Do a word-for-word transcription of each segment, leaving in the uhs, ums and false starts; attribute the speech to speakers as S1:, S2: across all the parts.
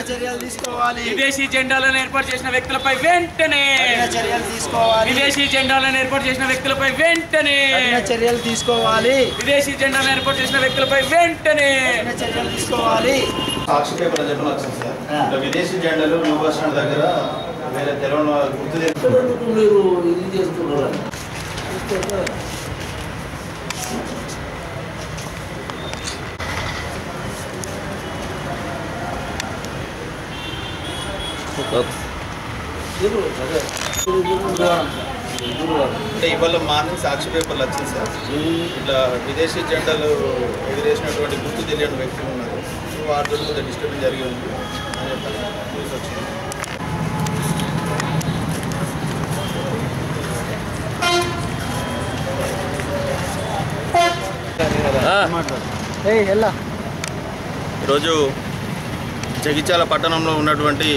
S1: చర్యలు తీసుకోవాలి.
S2: విదేశీ జెండాలను ఏర్పాటు చేసిన వ్యక్తులపై వెంటనే
S1: చర్యలు తీసుకోవాలి.
S2: విదేశీ జెండాలను ఏర్పాటు చేసిన వ్యక్తులపై వెంటనే
S1: చర్యలు తీసుకోవాలి.
S2: విదేశీ జెండాలను ఏర్పాటు చేసిన వ్యక్తులపై వెంటనే
S1: చర్యలు తీసుకోవాలి.
S3: సాక్షి పేపర్ చెప్పిన వచ్చింది సార్. విదేశీ జెండాలు న్యూ బస్ స్టాండ్ దగ్గర వేరే తెలంగాణ గుర్తు
S4: మీరు ఇది చేస్తున్నారు.
S3: అంటే ఇవాళ మార్నింగ్ సాక్షి పేపర్లు వచ్చింది సార్. ఇట్లా విదేశీ జెండాలు ఎగిరేసినటువంటి గుర్తు తెలియని వ్యక్తులు ఉన్నారు. వారితో కొంచెం డిస్టర్బెన్స్ జరిగి ఉంది అని చెప్పని న్యూస్ వచ్చింది. ఈరోజు జగిత్యాల పట్టణంలో ఉన్నటువంటి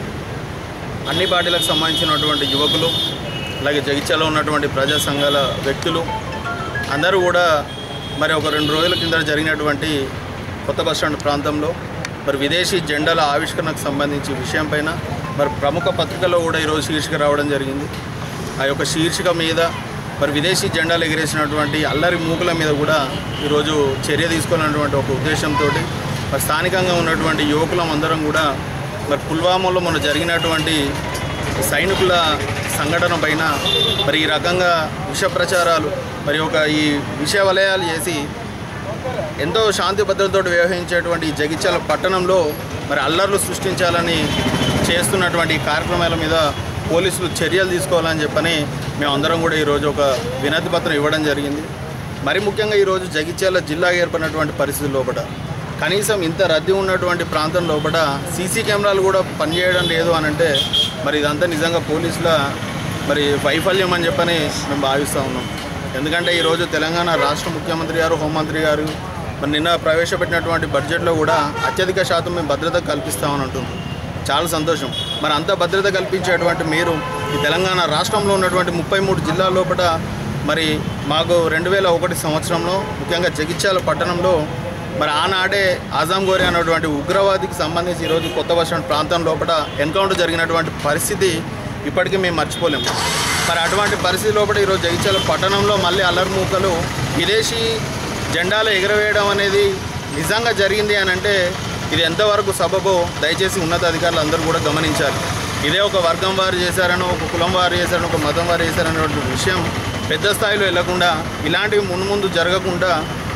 S3: అన్ని పార్టీలకు సంబంధించినటువంటి యువకులు, అలాగే జగిత్యాలలో ఉన్నటువంటి ప్రజా సంఘాల వ్యక్తులు అందరూ కూడా మరి ఒక రెండు రోజుల కింద జరిగినటువంటి కొత్త బస్టాండ్ ప్రాంతంలో మరి విదేశీ జెండాల ఆవిష్కరణకు సంబంధించి విషయం పైన మరి ప్రముఖ పత్రికల్లో కూడా ఈరోజు శీర్షిక రావడం జరిగింది. ఆ యొక్క శీర్షిక మీద మరి విదేశీ జెండాలు ఎగిరేసినటువంటి అల్లరి మూకుల మీద కూడా ఈరోజు చర్య తీసుకోవాలన్నటువంటి ఒక ఉద్దేశంతో మరి స్థానికంగా ఉన్నటువంటి యువకులం అందరం కూడా మరి పుల్వామాలో మొన్న జరిగినటువంటి సైనికుల సంఘటన పైన మరి ఈ రకంగా విష ప్రచారాలు మరి ఒక ఈ విష వలయాలు చేసి ఎంతో శాంతి భద్రతతో వ్యవహరించేటువంటి జగిత్యాల పట్టణంలో మరి అల్లర్లు సృష్టించాలని చేస్తున్నటువంటి కార్యక్రమాల మీద పోలీసులు చర్యలు తీసుకోవాలని చెప్పని మేమందరం కూడా ఈరోజు ఒక వినతి పత్రం ఇవ్వడం జరిగింది. మరి ముఖ్యంగా ఈరోజు జగిత్యాల జిల్లా ఏర్పడినటువంటి పరిస్థితుల లోపల కనీసం ఇంత రద్దీ ఉన్నటువంటి ప్రాంతం లోపల సీసీ కెమెరాలు కూడా పనిచేయడం లేదు అని అంటే మరి ఇదంతా నిజంగా పోలీసుల మరి వైఫల్యం అని చెప్పని మేము భావిస్తూ ఉన్నాం. ఎందుకంటే ఈరోజు తెలంగాణ రాష్ట్ర ముఖ్యమంత్రి గారు, హోంమంత్రి గారు మరి నిన్న ప్రవేశపెట్టినటువంటి బడ్జెట్లో కూడా అత్యధిక శాతం మేము భద్రత కల్పిస్తామని అంటున్నాం. చాలా సంతోషం. మరి అంత భద్రత కల్పించేటువంటి మీరు ఈ తెలంగాణ రాష్ట్రంలో ఉన్నటువంటి ముప్పై మూడు జిల్లాల లోపల మరి మాకు రెండు వేల ఒకటి సంవత్సరంలో ముఖ్యంగా జగిత్యాల పట్టణంలో మరి ఆనాడే ఆజాం గోరి అనేటువంటి ఉగ్రవాదికి సంబంధించి ఈరోజు కొత్త బస్టాండ్ ప్రాంతం లోపల ఎన్కౌంటర్ జరిగినటువంటి పరిస్థితి ఇప్పటికీ మేము మర్చిపోలేము. మరి అటువంటి పరిస్థితి లోపల ఈరోజు జగిత్యాల పట్టణంలో మళ్ళీ అల్లరిమూకలు విదేశీ జెండాలు ఎగరవేయడం అనేది నిజంగా జరిగింది అని అంటే ఇది ఎంతవరకు సబబో దయచేసి ఉన్నతాధికారులు అందరూ కూడా గమనించాలి. ఇదే ఒక వర్గం వారు చేశారనో, ఒక కులం వారు చేశారనో, ఒక మతం వారు చేశారనేటువంటి విషయం పెద్ద స్థాయిలో వెళ్లకుండా ఇలాంటివి మున్ముందు ముందు జరగకుండా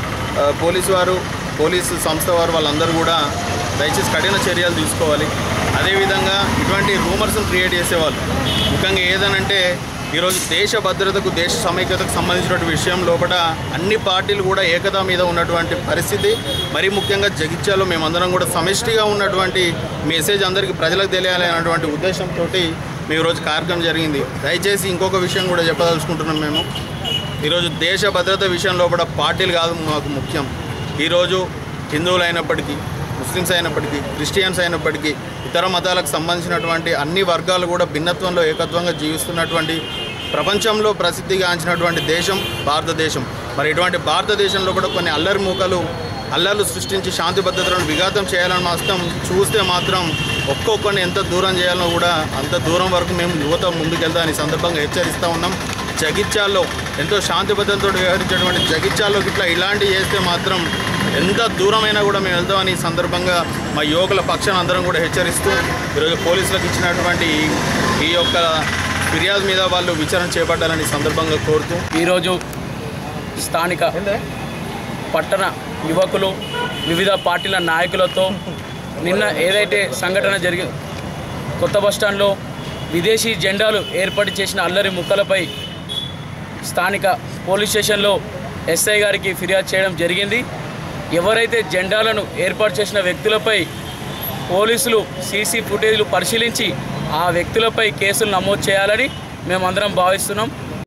S3: పోలీసు వారు, పోలీసు సంస్థ వారు వాళ్ళందరూ కూడా దయచేసి కఠిన చర్యలు తీసుకోవాలి. అదేవిధంగా ఇటువంటి రూమర్స్ని క్రియేట్ చేసేవాళ్ళు ముఖ్యంగా ఏదనంటే ఈరోజు దేశ భద్రతకు, దేశ సమైక్యతకు సంబంధించినటువంటి విషయం లోపల అన్ని పార్టీలు కూడా ఏకత మీద ఉన్నటువంటి పరిస్థితి. మరీ ముఖ్యంగా జగిత్యాలలో మేమందరం కూడా సమిష్టిగా ఉన్నటువంటి మెసేజ్ అందరికీ ప్రజలకు తెలియాలి అన్నటువంటి ఉద్దేశంతో మేము ఈరోజు కార్యక్రమం జరిగింది. దయచేసి ఇంకొక విషయం కూడా చెప్పదలుచుకుంటున్నాం. మేము ఈరోజు దేశ భద్రత విషయంలో కూడా పార్టీలు కాదు మాకు ముఖ్యం. ఈరోజు హిందువులు అయినప్పటికీ, ముస్లిమ్స్ అయినప్పటికీ, క్రిస్టియన్స్ అయినప్పటికీ, ఇతర మతాలకు సంబంధించినటువంటి అన్ని వర్గాలు కూడా భిన్నత్వంలో ఏకత్వంగా జీవిస్తున్నటువంటి ప్రపంచంలో ప్రసిద్ధిగాంచినటువంటి దేశం భారతదేశం. మరి ఇటువంటి భారతదేశంలో కూడా కొన్ని అల్లరి మూకలు అల్లర్లు సృష్టించి శాంతి భద్రతలను విఘాతం చేయాలని మాత్రం చూస్తే మాత్రం ఒక్కొక్కరిని ఎంత దూరం చేయాలో కూడా అంత దూరం వరకు మేము యువత ముందుకెళ్తామని సందర్భంగా హెచ్చరిస్తూ ఉన్నాం. జగిత్యాల్లో ఎంతో శాంతి భద్రతతో వ్యవహరించేటువంటి జగిత్యాల్లో ఇట్లా ఇలాంటివి చేస్తే మాత్రం ఎంత దూరమైనా కూడా మేము వెళ్తామని ఈ సందర్భంగా మా యువకుల పక్షాన్ని అందరం కూడా హెచ్చరిస్తూ ఈరోజు పోలీసులకు ఇచ్చినటువంటి ఈ యొక్క ఫిర్యాదు మీద వాళ్ళు విచారణ చేపట్టాలని సందర్భంగా కోరుతూ
S2: ఈరోజు స్థానిక పట్టణ యువకులు వివిధ పార్టీల నాయకులతో నిన్న ఏదైతే సంఘటన జరిగి కొత్త బస్టాండ్లో విదేశీ జెండాలు ఏర్పాటు చేసిన అల్లరి ముక్కలపై స్థానిక పోలీస్ స్టేషన్లో ఎస్ఐ గారికి ఫిర్యాదు చేయడం జరిగింది. ఎవరైతే జెండాలను ఏర్పాటు చేసిన వ్యక్తులపై పోలీసులు సీసీ ఫుటేజ్లు పరిశీలించి ఆ వ్యక్తులపై కేసులు నమోదు చేయాలని మేమందరం భావిస్తున్నాం.